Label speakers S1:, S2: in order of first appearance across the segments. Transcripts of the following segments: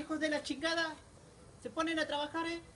S1: hijos de la chingada. ¿Se ponen a trabajar, eh?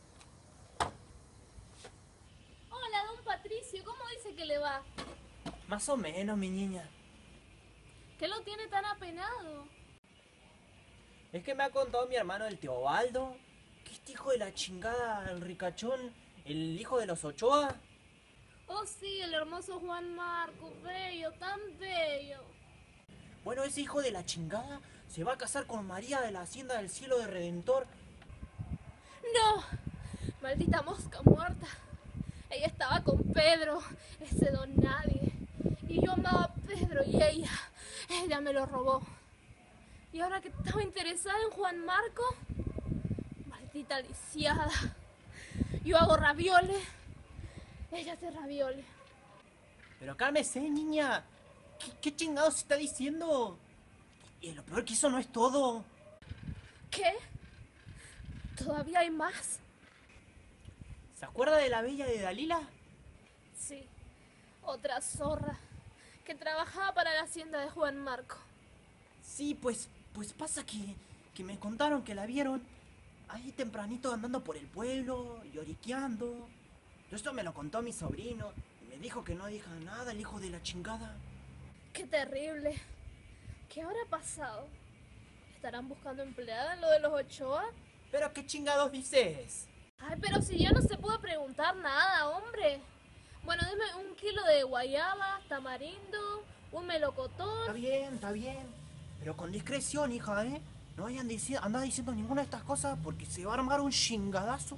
S2: Hola, don Patricio, ¿cómo dice que le va?
S1: Más o menos, mi niña.
S2: ¿Qué lo tiene tan apenado?
S1: Es que me ha contado mi hermano el Teobaldo que este hijo de la chingada, el ricachón, el hijo de los Ochoa.
S2: Oh sí, el hermoso Juan Marco, bello, tan bello.
S1: Bueno, ese hijo de la chingada se va a casar con María de la Hacienda del Cielo de Redentor.
S2: No, maldita mosca muerta. Ella estaba con Pedro, ese don nadie. Y yo amaba a Pedro y ella me lo robó. Y ahora que estaba interesada en Juan Marco, maldita lisiada. Yo hago ravioles, ella hace ravioles.
S1: Pero cálmese, niña. ¿Qué chingados está diciendo? Y lo peor que eso no es todo.
S2: ¿Qué? ¿Todavía hay más?
S1: ¿Se acuerda de la bella de Dalila?
S2: Sí, otra zorra que trabajaba para la hacienda de Juan Marco.
S1: Sí, pues pasa que me contaron que la vieron ahí tempranito andando por el pueblo, lloriqueando. Esto me lo contó mi sobrino y me dijo que no dijera nada el hijo de la chingada.
S2: ¡Qué terrible! ¿Qué habrá pasado? ¿Estarán buscando empleada en lo de los Ochoa?
S1: ¿Pero qué chingados dices?
S2: Ay, pero si ya no se puede preguntar nada, hombre. Bueno, deme 1 kilo de guayaba, tamarindo, un melocotón.
S1: Está bien. Pero con discreción, hija, ¿eh? No vayan andar diciendo ninguna de estas cosas porque se va a armar un chingadazo.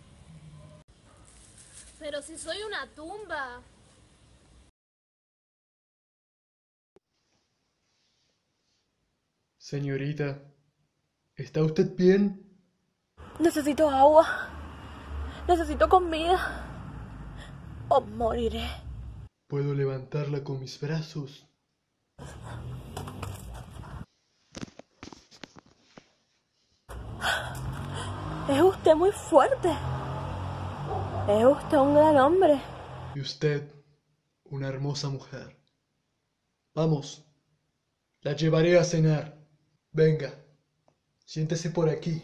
S2: Pero si soy una tumba.
S3: Señorita, ¿está usted bien?
S2: Necesito agua. Necesito comida. O moriré.
S3: Puedo levantarla con mis brazos.
S2: Es usted muy fuerte. Es usted un gran hombre.
S3: Y usted, una hermosa mujer. Vamos, la llevaré a cenar. Venga, siéntese por aquí.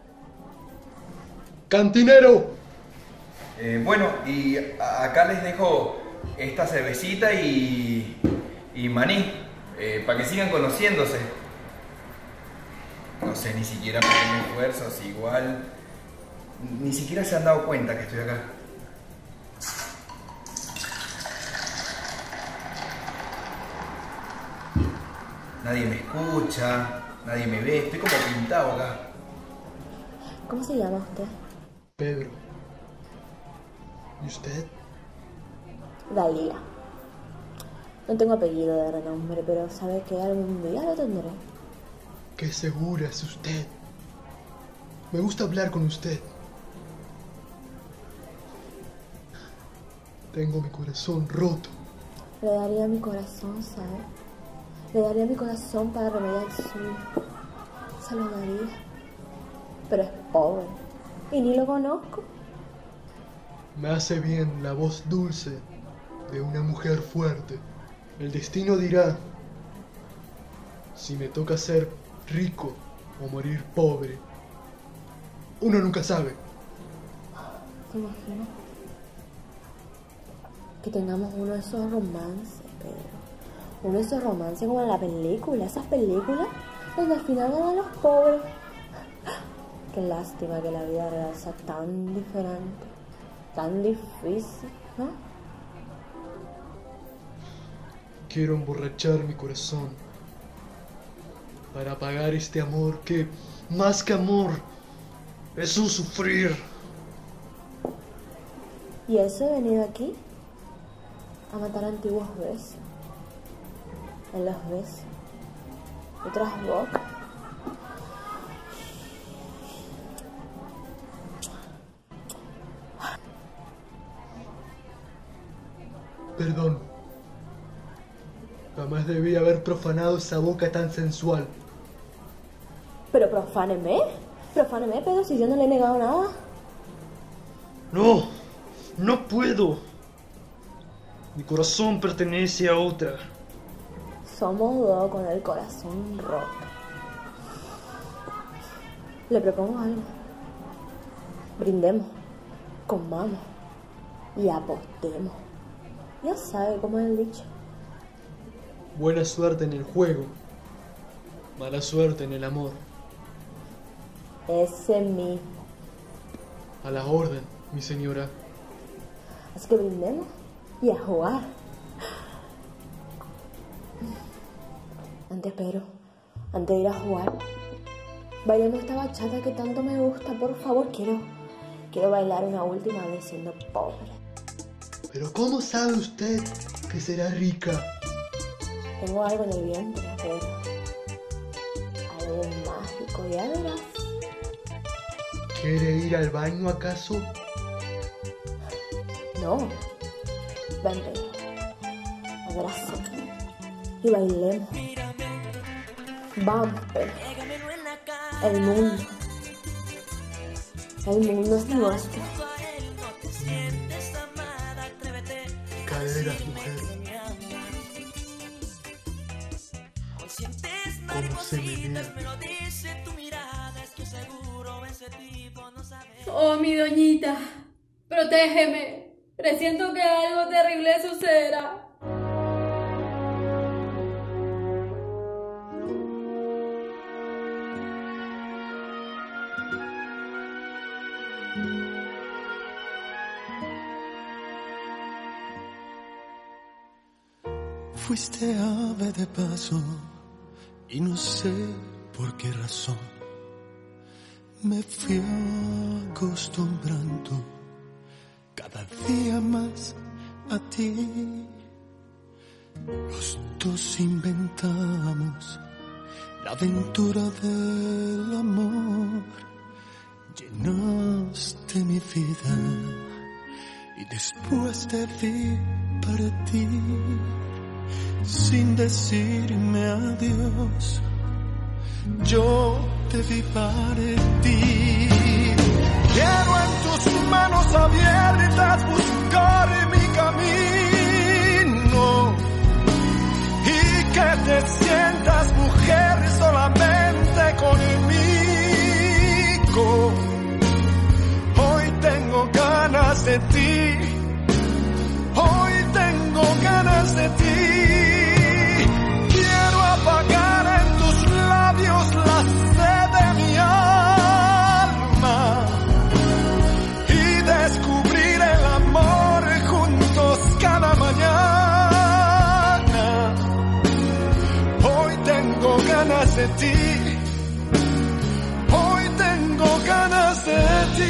S3: ¡Cantinero!
S4: Bueno, y acá les dejo esta cervecita y maní, para que sigan conociéndose. No sé ni siquiera por qué me esfuerzo, si igual ni siquiera se han dado cuenta que estoy acá. Nadie me escucha, nadie me ve, estoy como pintado acá.
S2: ¿Cómo se llama usted?
S3: Pedro. ¿Y usted?
S2: Dalila. No tengo apellido de renombre, pero sabe que algún día lo tendré.
S3: Qué segura es usted. Me gusta hablar con usted. Tengo mi corazón roto.
S2: Le daría mi corazón, ¿sabe? Le daría mi corazón para remediar el suyo. Se lo daría. Pero es pobre. Y ni lo conozco.
S3: Me hace bien la voz dulce de una mujer fuerte. El destino dirá si me toca ser rico o morir pobre. Uno nunca sabe.
S2: ¿Se imagina? Que tengamos uno de esos romances, Pedro. Uno de esos romances como en la película. Esas películas donde al final ganan los pobres. Qué lástima que la vida real sea tan diferente. Tan difícil, ¿no?
S3: Quiero emborrachar mi corazón para apagar este amor que, más que amor, es un sufrir.
S2: Y eso he venido aquí a matar antiguos besos. En los besos. Otras bocas.
S3: Perdón. Jamás debí haber profanado esa boca tan sensual.
S2: Pero profáneme, Pedro, si yo no le he negado nada.
S3: No, no puedo. Mi corazón pertenece a otra.
S2: Somos dos con el corazón roto.
S5: Le propongo algo. Brindemos, comamos y apostemos. Ya sabe cómo es el dicho.
S3: Buena suerte en el juego, mala suerte en el amor.
S5: Ese mismo.
S3: A la orden, mi señora.
S5: Así que brindemos y a jugar. Antes de ir a jugar, bailemos esta bachata que tanto me gusta, por favor. Quiero bailar una última vez siendo pobre.
S3: Pero ¿cómo sabe usted que será rica?
S5: Tengo algo en el vientre, pero algo mágico, ya verás.
S3: ¿Quiere ir al baño acaso?
S5: No. Ven, abrázame y bailemos. Vamos, pero el mundo es nuestro.
S3: Caderas, mujer. Cómo se menea.
S6: Oh, mi doñita, protégeme. Presiento que algo terrible sucederá.
S7: Fuiste ave de paso y no sé por qué razón me fui acostumbrando cada día más a ti. Los dos inventamos la aventura del amor. Llenaste mi vida y después te vi partir sin decirme adiós. Yo te vi partir. Quiero en tus manos abiertas buscar mi camino y que te sientas mujer solamente conmigo. Hoy tengo ganas de ti, hoy tengo ganas de ti. Quiero apagar en tus labios la sed de mi alma y descubrir el amor juntos cada mañana. Hoy tengo ganas de ti, hoy tengo ganas de ti.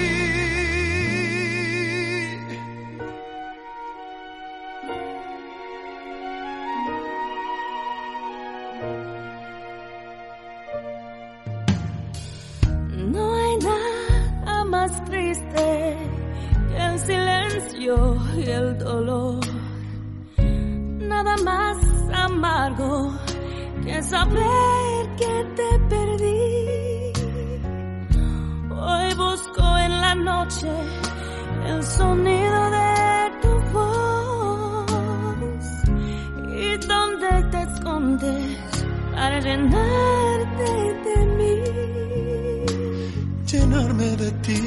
S8: Y el dolor, nada más amargo que saber que te perdí. Hoy busco en la noche el sonido de tu voz y donde te escondes para llenarte de mí,
S7: llenarme de ti,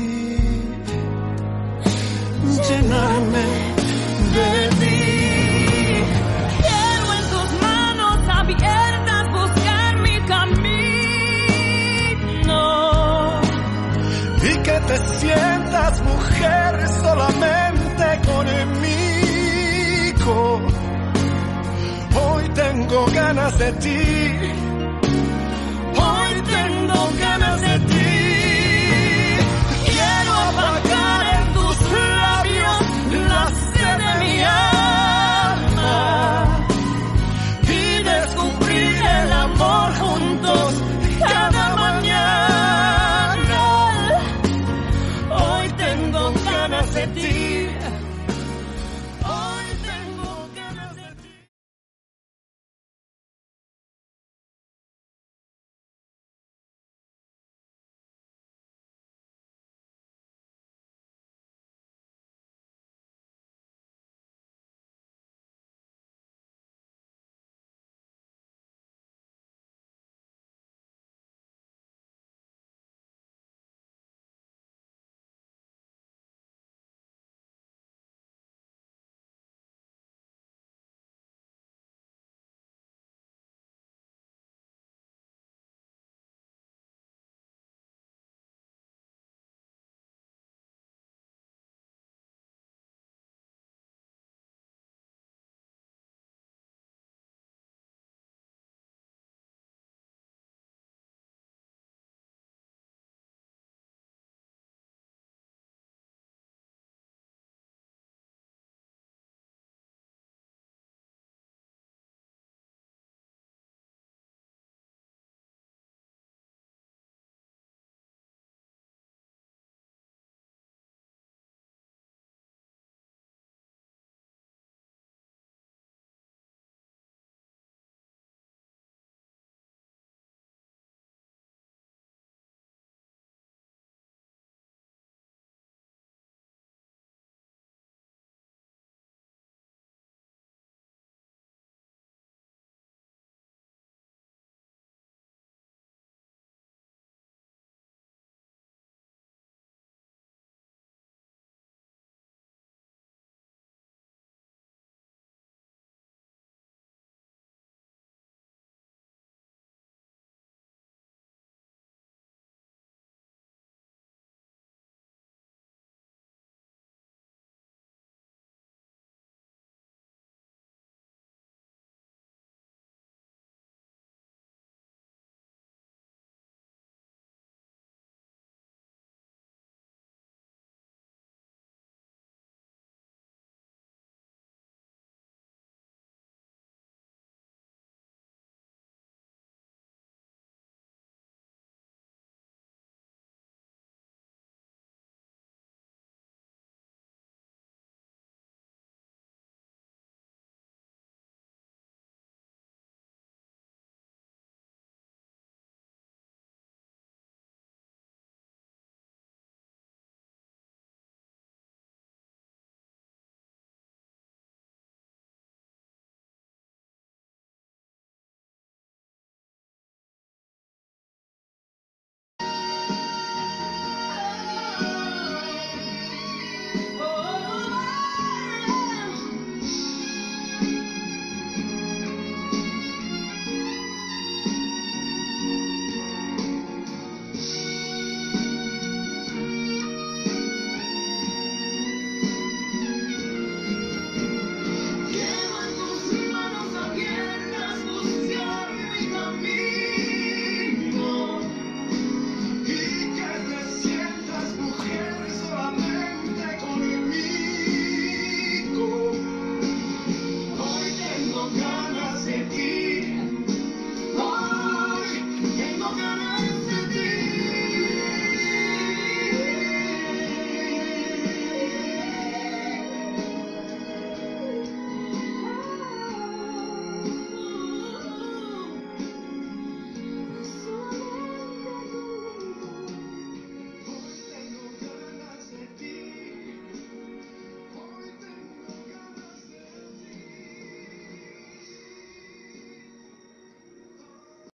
S7: llenarme de ti.
S8: Quiero en tus manos abiertas buscar mi camino
S7: y que te sientas mujer solamente conmigo. Hoy tengo ganas de ti,